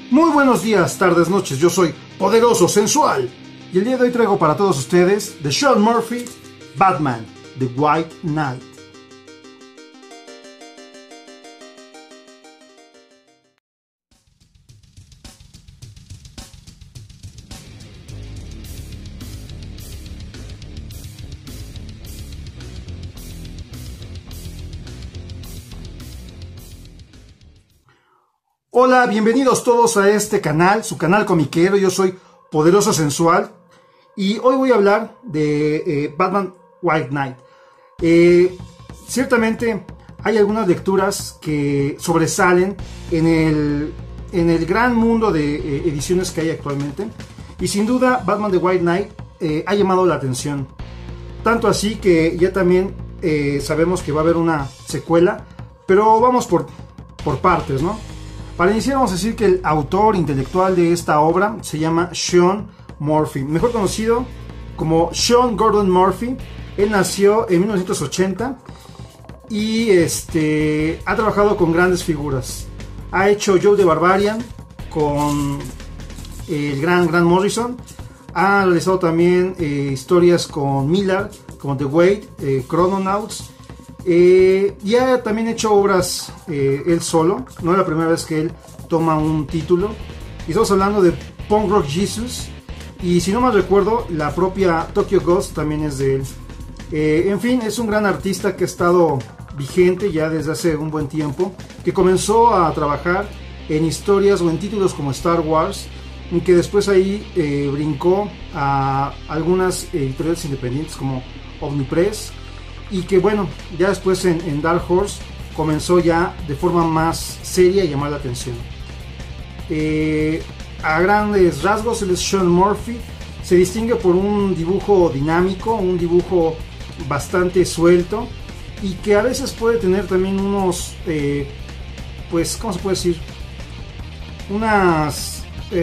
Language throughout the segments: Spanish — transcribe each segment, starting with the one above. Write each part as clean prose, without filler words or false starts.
Muy buenos días, tardes, noches, yo soy Poderoso Sensual y el día de hoy traigo para todos ustedes de Sean Murphy, Batman, The White Knight. Hola, bienvenidos todos a este canal, su canal comiquero. Yo soy Poderoso Sensual y hoy voy a hablar de Batman White Knight. Ciertamente hay algunas lecturas que sobresalen en el gran mundo de ediciones que hay actualmente, y sin duda Batman The White Knight ha llamado la atención. Tanto así que ya también sabemos que va a haber una secuela, pero vamos por partes, ¿no? Para iniciar vamos a decir que el autor intelectual de esta obra se llama Sean Murphy, mejor conocido como Sean Gordon Murphy. Él nació en 1980 y ha trabajado con grandes figuras. Ha hecho Joe the Barbarian con el gran Morrison. Ha realizado también historias con Miller, como The Wait, Chrononauts. Y ha también hecho obras él solo. No es la primera vez que él toma un título. Y estamos hablando de Punk Rock Jesus. Y si no mal recuerdo, la propia Tokyo Ghost también es de él. En fin, es un gran artista que ha estado vigente ya desde hace un buen tiempo. Que comenzó a trabajar en historias o en títulos como Star Wars. Y que después ahí brincó a algunas editoriales independientes como Omnipress. Y que bueno, ya después en Dark Horse comenzó ya de forma más seria a llamar la atención. A grandes rasgos, él es Sean Murphy. Se distingue por un dibujo dinámico, un dibujo bastante suelto, y que a veces puede tener también unos, pues, ¿cómo se puede decir? Unas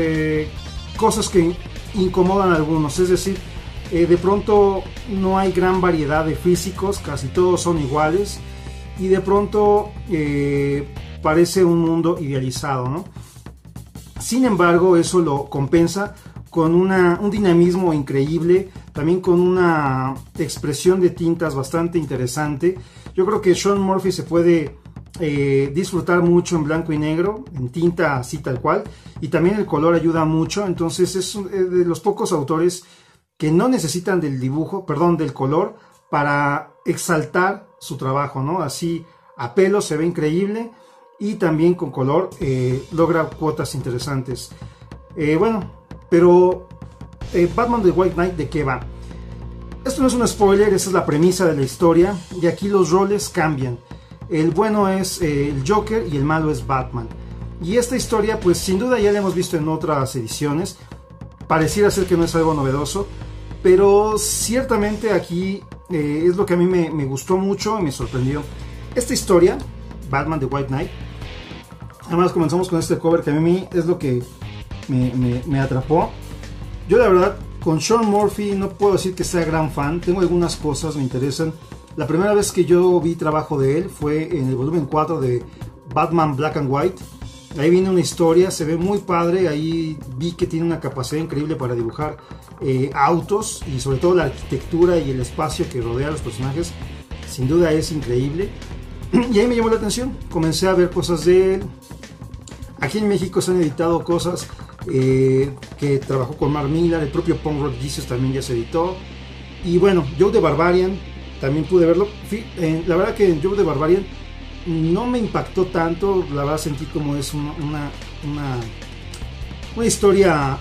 cosas que incomodan a algunos, es decir, de pronto no hay gran variedad de físicos, casi todos son iguales, y de pronto parece un mundo idealizado, ¿no? Sin embargo, eso lo compensa con un dinamismo increíble, también con una expresión de tintas bastante interesante. Yo creo que Sean Murphy se puede disfrutar mucho en blanco y negro, en tinta así tal cual, y también el color ayuda mucho. Entonces es de los pocos autores que no necesitan del del color para exaltar su trabajo, ¿no? Así a pelo se ve increíble, y también con color logra cuotas interesantes. Bueno, pero Batman The White Knight, ¿de qué va? Esto no es un spoiler, esa es la premisa de la historia, y aquí los roles cambian. El bueno es el Joker y el malo es Batman. Y esta historia, pues sin duda ya la hemos visto en otras ediciones. Pareciera ser que no es algo novedoso, pero ciertamente aquí es lo que a mí me gustó mucho y me sorprendió. Esta historia, Batman The White Knight, además comenzamos con este cover que a mí es lo que me atrapó. Yo la verdad con Sean Murphy no puedo decir que sea gran fan, tengo algunas cosas me interesan. La primera vez que yo vi trabajo de él fue en el volumen 4 de Batman Black and White. Ahí viene una historia, se ve muy padre, ahí vi que tiene una capacidad increíble para dibujar autos, y sobre todo la arquitectura y el espacio que rodea a los personajes, sin duda es increíble. Y ahí me llamó la atención, comencé a ver cosas de él. Aquí en México se han editado cosas que trabajó con Mark Millar, el propio Punk Rock Jesus también ya se editó. Y bueno, Joe the Barbarian también pude verlo. La verdad que Joe the Barbarian no me impactó tanto, la verdad sentí como es una historia,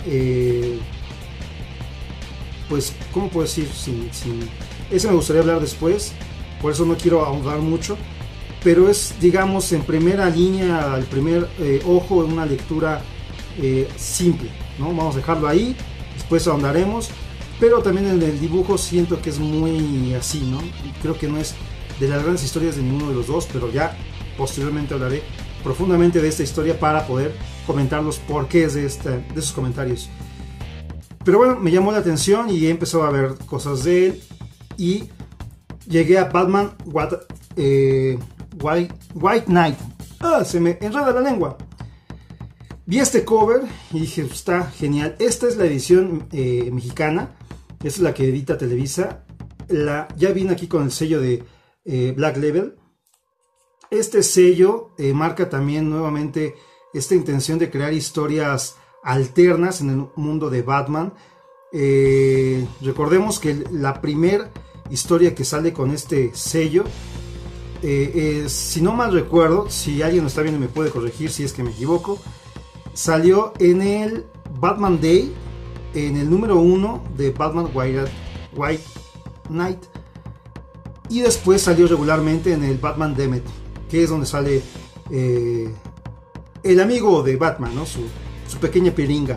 pues, ¿cómo puedo decir? Ese me gustaría hablar después, por eso no quiero ahondar mucho, pero es, digamos, en primera línea, al primer ojo, una lectura simple, ¿no? Vamos a dejarlo ahí, después ahondaremos, pero también en el dibujo siento que es muy así, ¿no? Creo que no es de las grandes historias de ninguno de los dos, pero ya posteriormente hablaré profundamente de esta historia para poder comentar los porqués de esos comentarios. Pero bueno, me llamó la atención y he empezado a ver cosas de él, y llegué a Batman White Knight. Se me enreda la lengua. Vi este cover y dije, está genial. Esta es la edición mexicana, esta es la que edita Televisa. Ya viene aquí con el sello de Black Label. Este sello marca también nuevamente esta intención de crear historias alternas en el mundo de Batman. Recordemos que la primera historia que sale con este sello, si no mal recuerdo, si alguien lo está viendo me puede corregir si es que me equivoco, salió en el Batman Day, en el número 1 de Batman White Knight, y después salió regularmente en el Batman Demet, que es donde sale el amigo de Batman, ¿no? su pequeña piringa.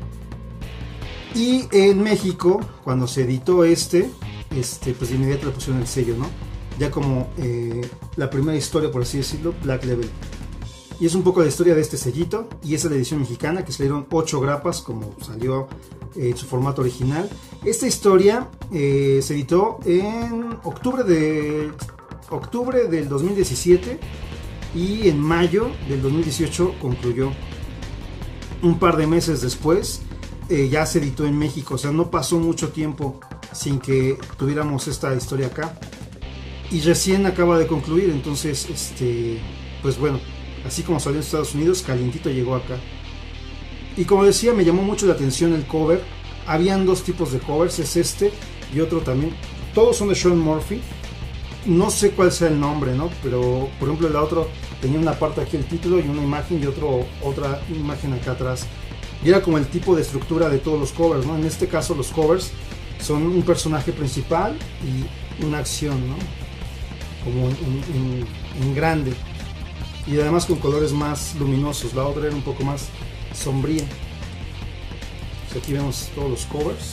Y en México, cuando se editó pues de inmediato le pusieron el sello, ¿no? Ya como la primera historia, por así decirlo, Black Label. Y es un poco la historia de este sellito, y esa es la edición mexicana, que salieron 8 grapas, como salió en su formato original. Esta historia se editó en octubre del 2017, y en mayo del 2018 concluyó. Un par de meses después ya se editó en México, o sea, no pasó mucho tiempo sin que tuviéramos esta historia acá, y recién acaba de concluir. Entonces, pues bueno, así como salió en Estados Unidos, calientito llegó acá. Y como decía, me llamó mucho la atención el cover. Habían 2 tipos de covers, es este y otro también. Todos son de Sean Murphy. No sé cuál sea el nombre, ¿no? Pero, por ejemplo, el otro tenía una parte aquí, el título, y una imagen, y otra imagen acá atrás. Y era como el tipo de estructura de todos los covers, ¿no? En este caso, los covers son un personaje principal y una acción, ¿no? Como en grande. Y además con colores más luminosos. La otra era un poco más sombría. Pues aquí vemos todos los covers.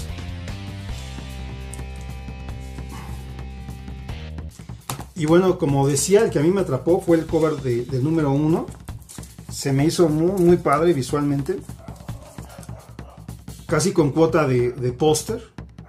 Y bueno, como decía, el que a mí me atrapó fue el cover del número 1. Se me hizo muy, muy padre visualmente. Casi con cuota de póster.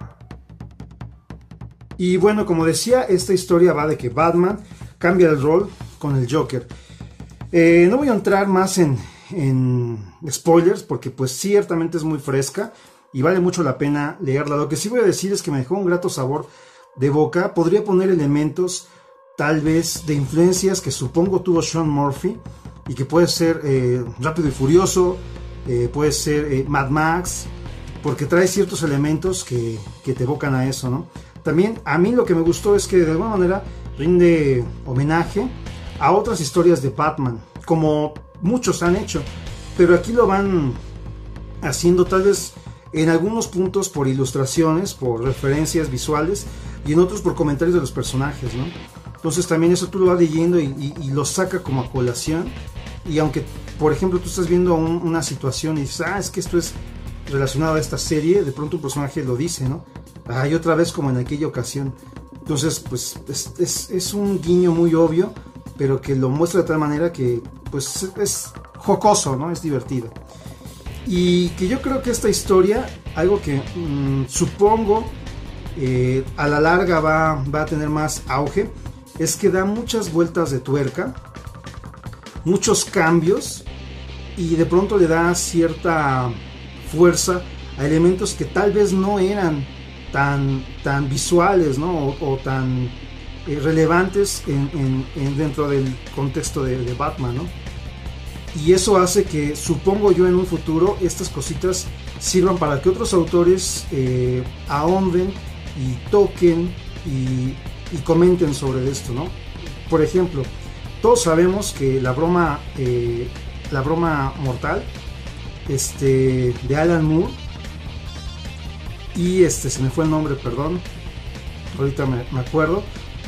Y bueno, como decía, esta historia va de que Batman cambia el rol con el Joker. No voy a entrar más en spoilers, porque pues ciertamente es muy fresca y vale mucho la pena leerla. Lo que sí voy a decir es que me dejó un grato sabor de boca. Podría poner elementos tal vez de influencias que supongo tuvo Sean Murphy, y que puede ser Rápido y Furioso, puede ser Mad Max, porque trae ciertos elementos que te evocan a eso, ¿no? También a mí lo que me gustó es que de alguna manera rinde homenaje a otras historias de Batman, como muchos han hecho, pero aquí lo van haciendo tal vez en algunos puntos por ilustraciones, por referencias visuales, y en otros por comentarios de los personajes, ¿no? Entonces también eso tú lo vas leyendo y lo saca como a colación. Y aunque, por ejemplo, tú estás viendo una situación y dices, es que esto es relacionado a esta serie, de pronto un personaje lo dice, ¿no? Y otra vez como en aquella ocasión. Entonces, pues es un guiño muy obvio, pero que lo muestra de tal manera que pues es jocoso, ¿no? Es divertido. Y que yo creo que esta historia, algo que supongo a la larga va a tener más auge, es que da muchas vueltas de tuerca, muchos cambios, y de pronto le da cierta fuerza a elementos que tal vez no eran tan visuales, ¿no? o tan relevantes dentro del contexto de Batman, ¿no? Y eso hace que, supongo yo, en un futuro estas cositas sirvan para que otros autores ahonden y toquen y comenten sobre esto, ¿no? Por ejemplo, todos sabemos que la broma mortal de Alan Moore, y se me fue el nombre, perdón, ahorita me acuerdo,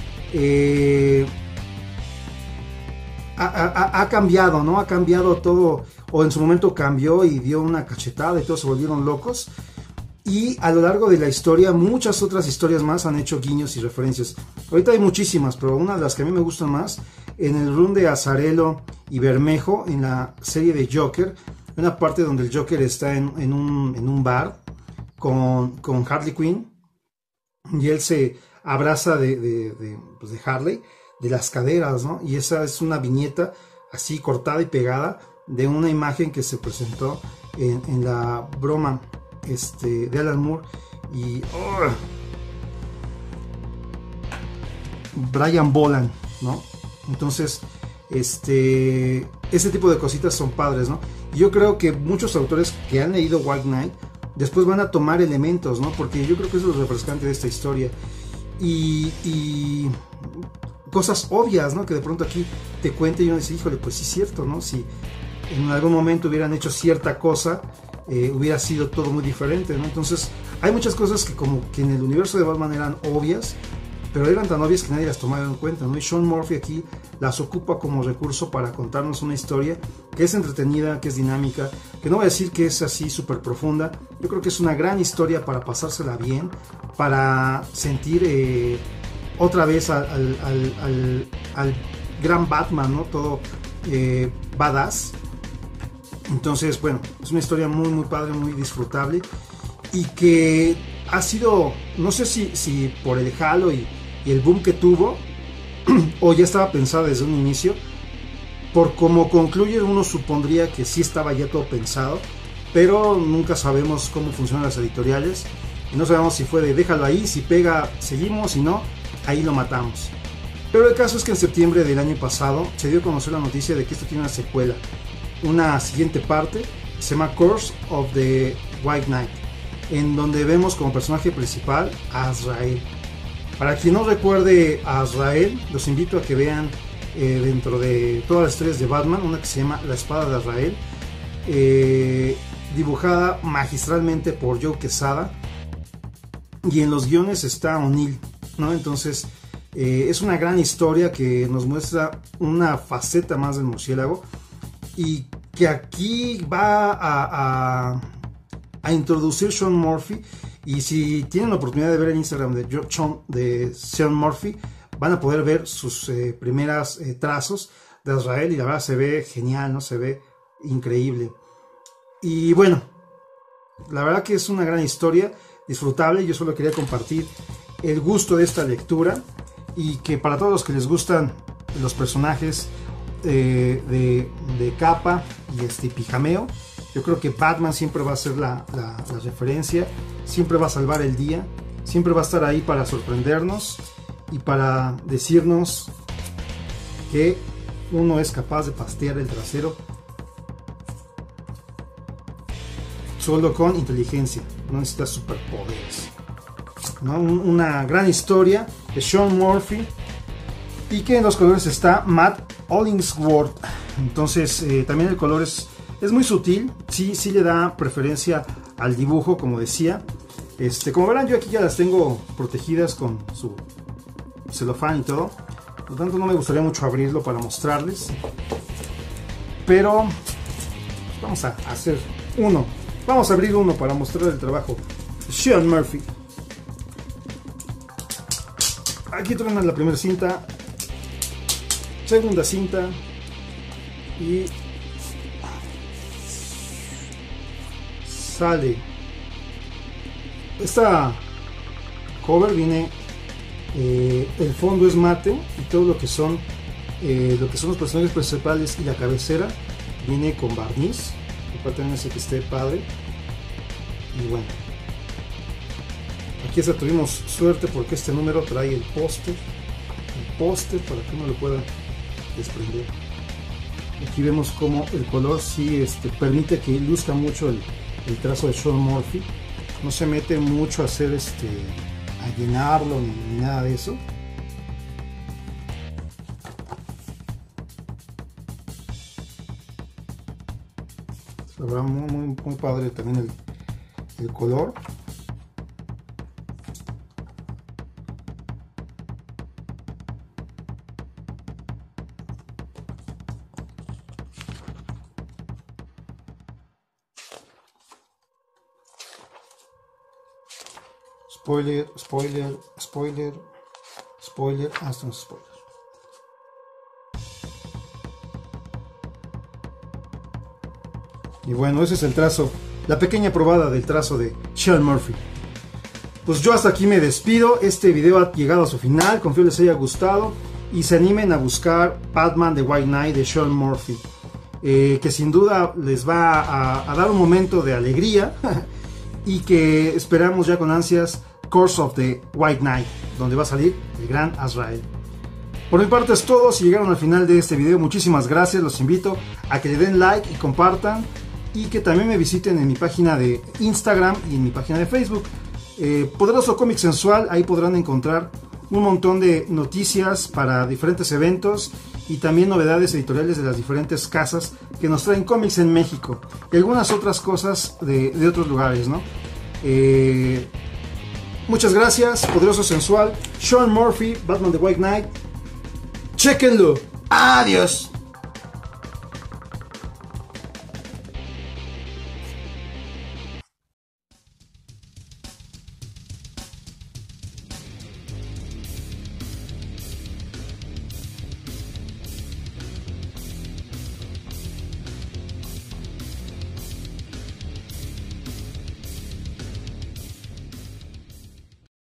ha cambiado, ¿no? Ha cambiado todo, o en su momento cambió y dio una cachetada y todos se volvieron locos. Y a lo largo de la historia, muchas otras historias más han hecho guiños y referencias. Ahorita hay muchísimas, pero una de las que a mí me gustan más, en el run de Azzarello y Bermejo, en la serie de Joker, hay una parte donde el Joker está en un bar con Harley Quinn, y él se abraza de Harley, de las caderas, ¿no? Y esa es una viñeta así cortada y pegada de una imagen que se presentó en la broma de Alan Moore y Brian Boland, ¿no? Entonces, ese tipo de cositas son padres, ¿no? Y yo creo que muchos autores que han leído White Knight después van a tomar elementos, ¿no? Porque yo creo que eso es lo refrescante de esta historia. Y cosas obvias, ¿no? Que de pronto aquí te cuenta y uno dice, híjole, pues sí es cierto, ¿no? Si en algún momento hubieran hecho cierta cosa, hubiera sido todo muy diferente, ¿no? Entonces, hay muchas cosas que como que en el universo de Batman eran obvias, pero eran tan obvias que nadie las tomaba en cuenta, ¿no? Y Sean Murphy aquí las ocupa como recurso para contarnos una historia que es entretenida, que es dinámica, que no voy a decir que es así súper profunda. Yo creo que es una gran historia para pasársela bien, para sentir otra vez al gran Batman, ¿no? Todo badass. Entonces, bueno, es una historia muy, muy padre, muy disfrutable y que ha sido, no sé si por el halo y el boom que tuvo, o ya estaba pensada desde un inicio. Por cómo concluye, uno supondría que sí estaba ya todo pensado, pero nunca sabemos cómo funcionan las editoriales y no sabemos si fue de déjalo ahí, si pega seguimos, si no, ahí lo matamos. Pero el caso es que en septiembre del año pasado se dio a conocer la noticia de que esto tiene una secuela, una siguiente parte, se llama Curse of the White Knight, en donde vemos como personaje principal a Azrael. Para quien no recuerde a Azrael, los invito a que vean dentro de todas las historias de Batman, una que se llama La Espada de Azrael, dibujada magistralmente por Joe Quesada, y en los guiones está O'Neill, ¿no? Entonces es una gran historia que nos muestra una faceta más del murciélago y que aquí va a introducir Sean Murphy. Y si tienen la oportunidad de ver el Instagram de Sean Murphy, van a poder ver sus primeras trazos de Azrael y la verdad se ve genial, ¿no? Se ve increíble. Y bueno, la verdad que es una gran historia, disfrutable. Yo solo quería compartir el gusto de esta lectura y que para todos los que les gustan los personajes de capa y pijameo, yo creo que Batman siempre va a ser la referencia, siempre va a salvar el día, siempre va a estar ahí para sorprendernos y para decirnos que uno es capaz de pastear el trasero solo con inteligencia, no necesita superpoderes, ¿no? Una gran historia de Sean Murphy y que en los colores está Matt Hollingsworth. Entonces también el color es muy sutil, sí le da preferencia al dibujo, como decía. Como verán, yo aquí ya las tengo protegidas con su celofán y todo, por lo tanto no me gustaría mucho abrirlo para mostrarles, pero vamos a hacer uno, vamos a abrir uno para mostrar el trabajo de Sean Murphy. Aquí tenemos la primera cinta, segunda cinta y sale. Esta cover viene, el fondo es mate y todo lo que son los personajes principales y la cabecera viene con barniz. Aparte de que esté padre. Y bueno, aquí hasta tuvimos suerte porque este número trae el póster para que uno lo pueda desprender. Aquí vemos como el color sí permite que luzca mucho el trazo de Sean Murphy, no se mete mucho a hacer a llenarlo ni nada de eso. La verdad muy padre también el color. Spoiler, hasta un spoiler. Y bueno, ese es el trazo, la pequeña probada del trazo de Sean Murphy. Pues yo hasta aquí me despido, este video ha llegado a su final, confío les haya gustado y se animen a buscar Batman The White Knight de Sean Murphy. que sin duda les va a dar un momento de alegría y que esperamos ya con ansias Curse of the White Knight, donde va a salir el gran Azrael. Por mi parte es todo. Si llegaron al final de este video, muchísimas gracias. Los invito a que le den like y compartan, y que también me visiten en mi página de Instagram y en mi página de Facebook, Poderoso Cómic Sensual. Ahí podrán encontrar un montón de noticias para diferentes eventos y también novedades editoriales de las diferentes casas que nos traen cómics en México y algunas otras cosas de otros lugares, ¿no? Muchas gracias. Poderoso Sensual, Sean Murphy, Batman the White Knight. Chéquenlo. Adiós.